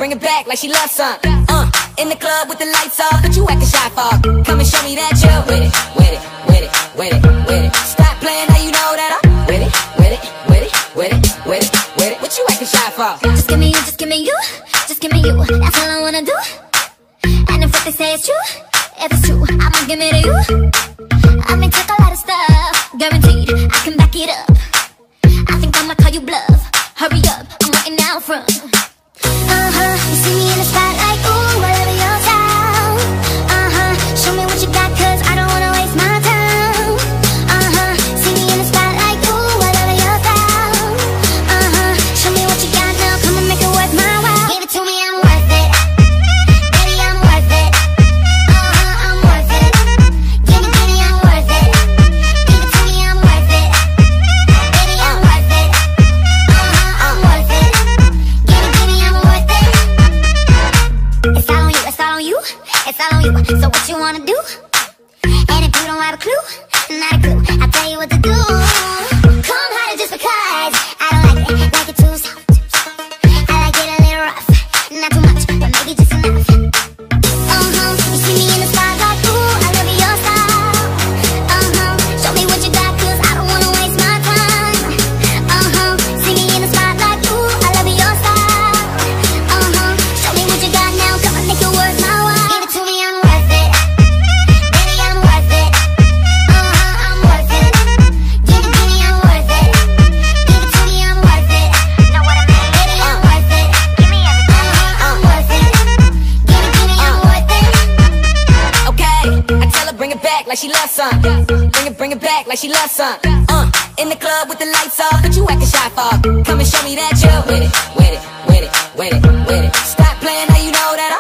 bring it back like she loves some. In the club with the lights off, but you acting shy for. Come and show me that you're with it, with it, with it, with it, with it. Stop playing, now you know that I'm with it, with it, with it, with it, with it, with it. What you acting shy for? Just give me you, just give me you, just give me you. That's all I wanna do. And if what they say is true, if it's true, I'ma give it to you. I may take a lot of stuff, guaranteed I can back it up. I think I'ma call you bluff. Hurry up, I'm waiting out front. You see me in the spotlight, ooh, whatever your style. Show me what you got, cause I don't wanna waste my time. See me in the spotlight, ooh, whatever your style. Show me what you got now, come and make it worth my while. Give it to me, I'm worth it. Baby, I'm worth it. I'm worth it. Give me, I'm worth it. Give it to me, I'm worth it. Baby, I'm worth it. I'm worth it. Give me, I'm worth it. It's all on you, it's all on you, it's all on you. So what you wanna do? And if you don't have a clue, not a clue, I'll tell you what to do. Come harder just because I don't like it too soft. I like it a little rough, not too much, but maybe just enough. You see me in the spotlight, ooh, I love your style. Show me what you got, cause I don't wanna waste my time. See me in the spotlight, ooh, I love your style. Show me what you got now, come and make it worth my while. Give it to me, I'm worth it. Baby, I'm worth it. I'm worth it. Give me, I'm worth it. Give it to me, I'm worth it. Know what I mean? Baby, I'm worth it. Give me everything. I'm worth it. Give me, I'm worth it. Okay, I tell her bring it back like she loves some. Bring it back like she loves some. In the club with the lights off, but you acting shy for. Come and show me that you're with it, with it, with it, with it, with it. Stop playing, now you know that